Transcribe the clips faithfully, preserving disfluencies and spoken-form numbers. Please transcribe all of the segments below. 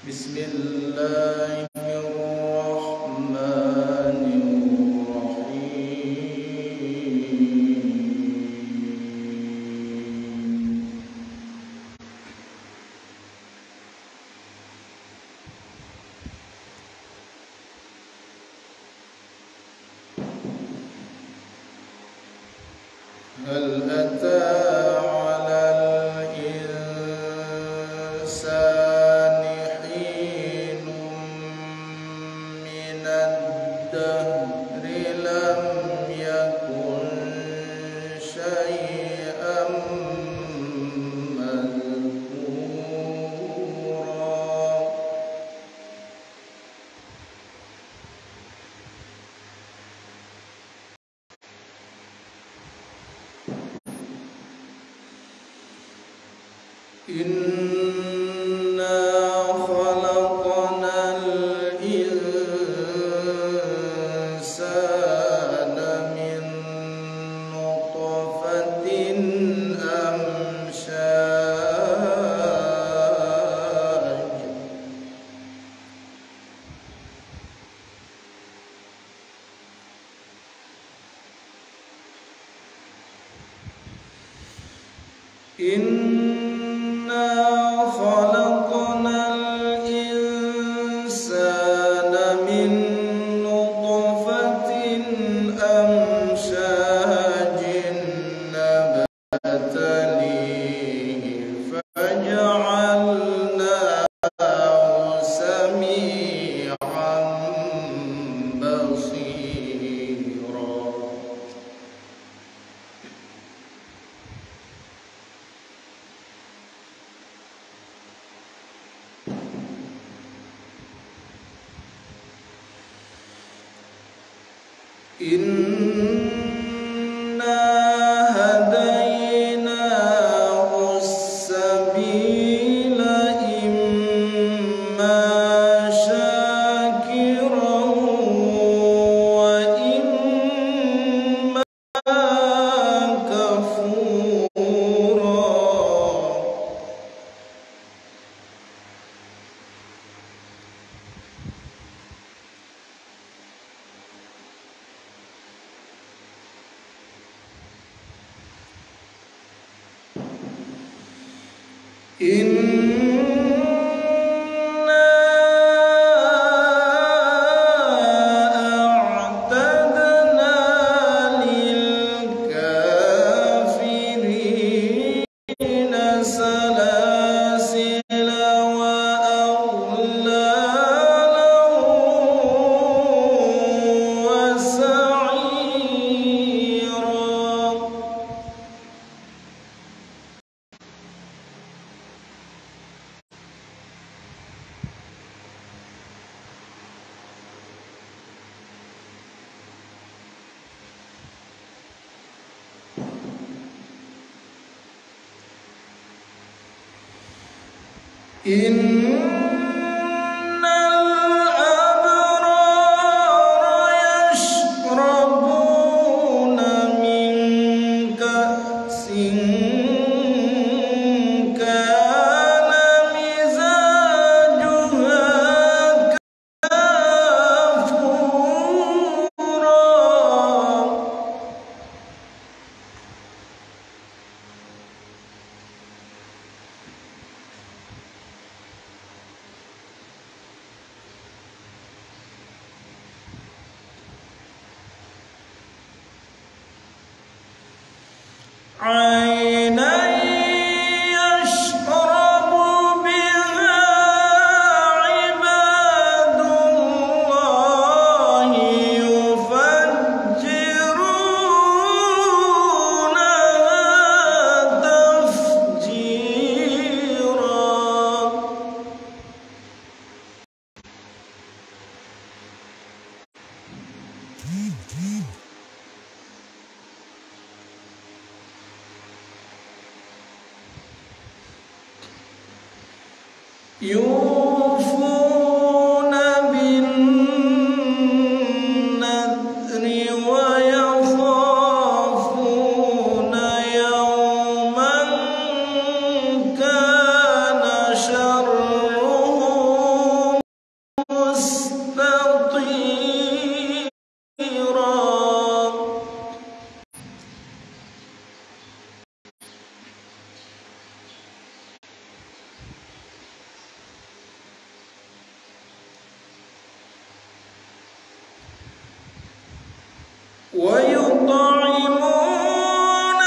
هل أتى على الإنسان حين من الدهر لم يكن شيئا مذكورا إنا خلقنا الإنسان من نطفة أمشاج إنا خلقنا الإنسان من نطفة أمشاج نبتليه فجعلناه سميعا بصيرا إنا هديناه السبيل إما شاكرا وإما كفورا إنا أعتدنا للكافرين سلاسل وأغلالا وسعيرا إن الأبرار يشربون من كأس كان مزاجها كافورا عينا يشرب بها عباد الله يفجرونها تفجيرا يوفون بالنذر ويخافون يوما كان شره ويطعمون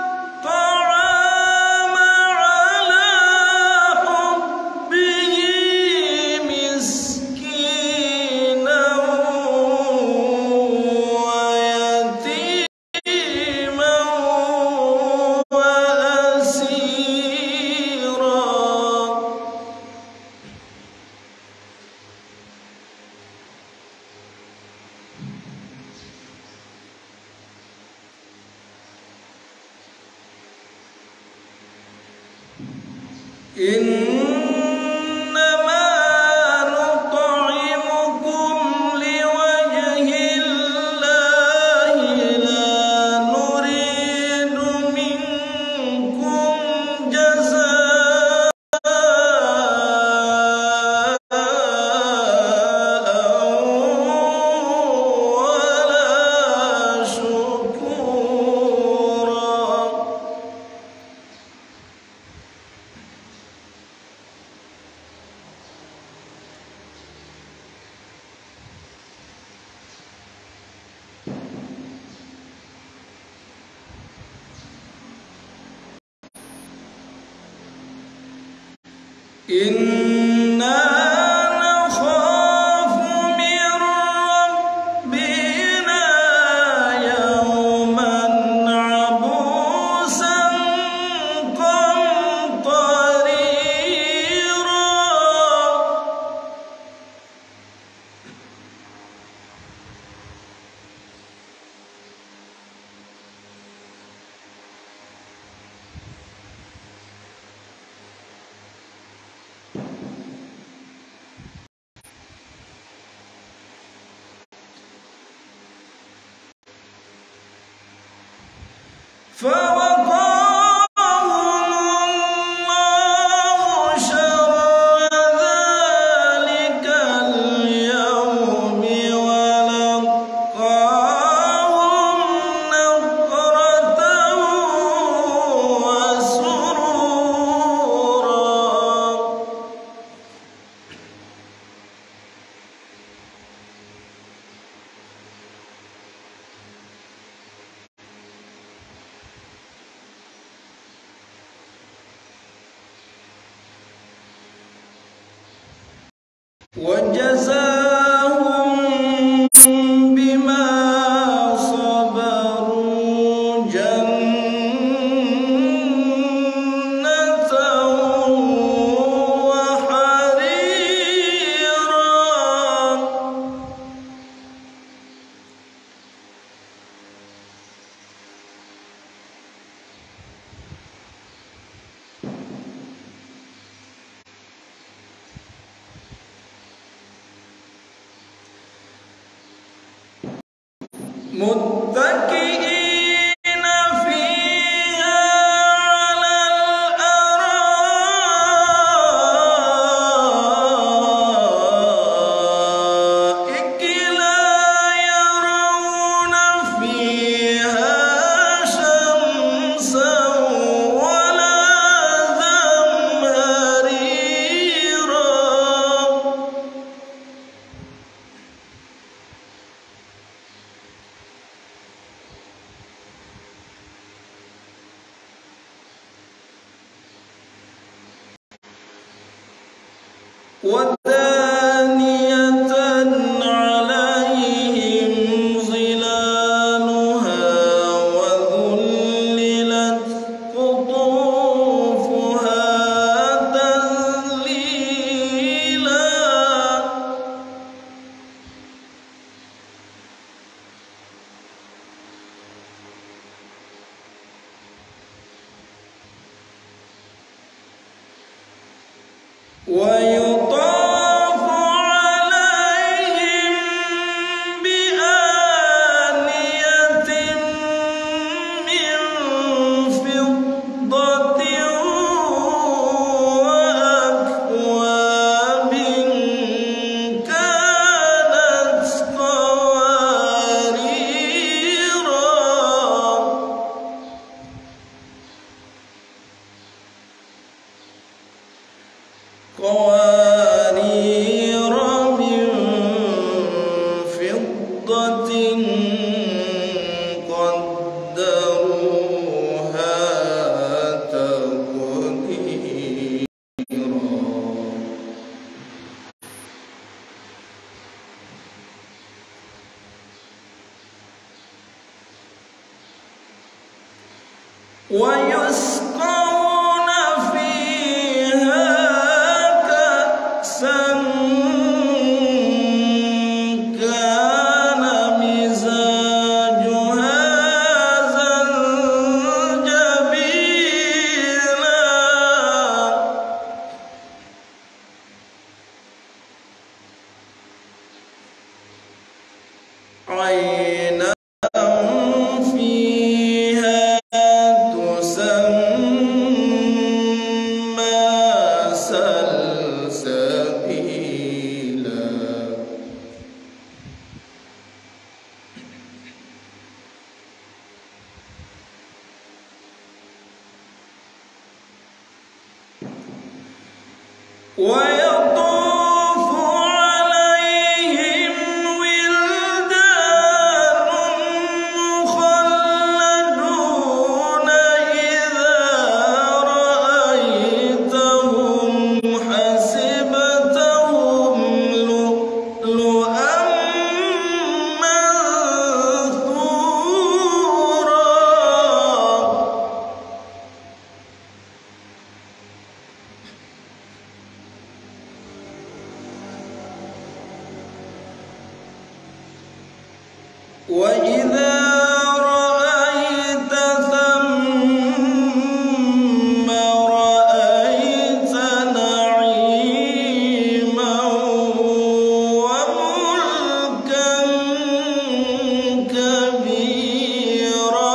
الطعام على حبه مسكينا ويتيما وأسيرا. إنما نطعمكم لوجه الله لا نريد منكم جزاء ولا شكورا. إنا نخاف من ربنا يوما عبوسا قمطريرا. فوقاهم الله شر ذلك اليوم ولقاهم نضرة وسرورا. وجزاهم بما صبروا جنة وحريرا. متكئين فيها على الأرائك لا يرون فيها شمسا ولا زمهريرا. ودانية عليهم ظلالها وذللت قطوفها تذليلا. ويطاف عليهم بآنية من فضة وأكواب كانت قواريرا. قوارير من فضة ويسقون فيها كأسا كان مزاجها زنجبيلا عينا فيها تسمى سلسبيلا ويطوف عليهم ولدان مخلدون إذا رأيتهم حسبتهم لؤلؤا منثورا وإذا رأيت ثم رأيت نعيما وملكا كبيرا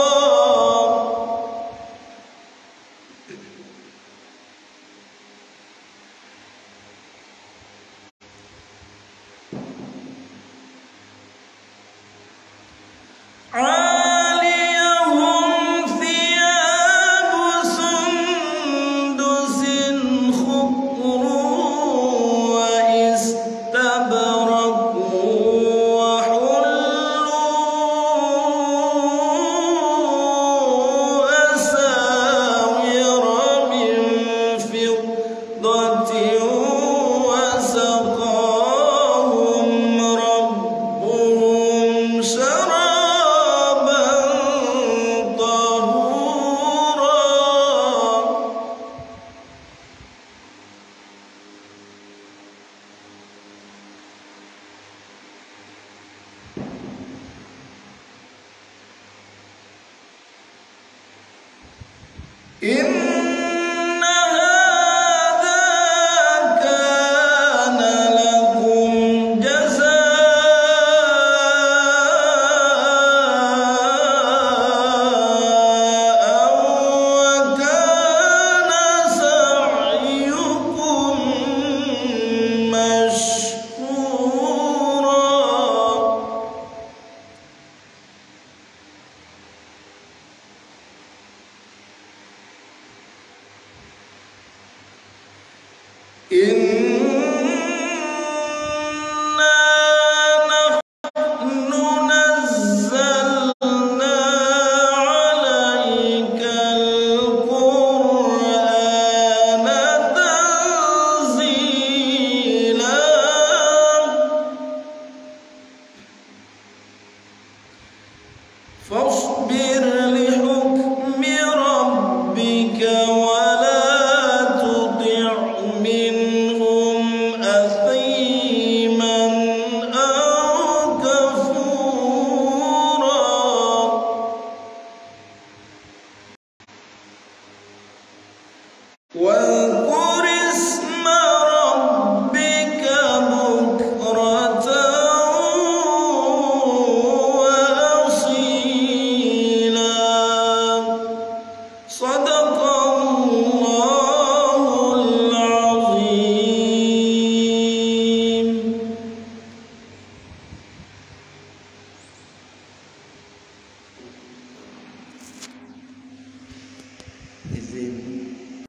عاليهم ثياب سندس خضر واستبرق وحلوا أساور من فضة وسقاهم ربهم شرابا طهورا إن هذا كان لكم جزاء وكان سعيكم مشكورا إنا نحن نزلنا عليك القرآن تنزيلا فاصبر لحكم ربك ولا تطع منهم أثيما أو كفورا واذكر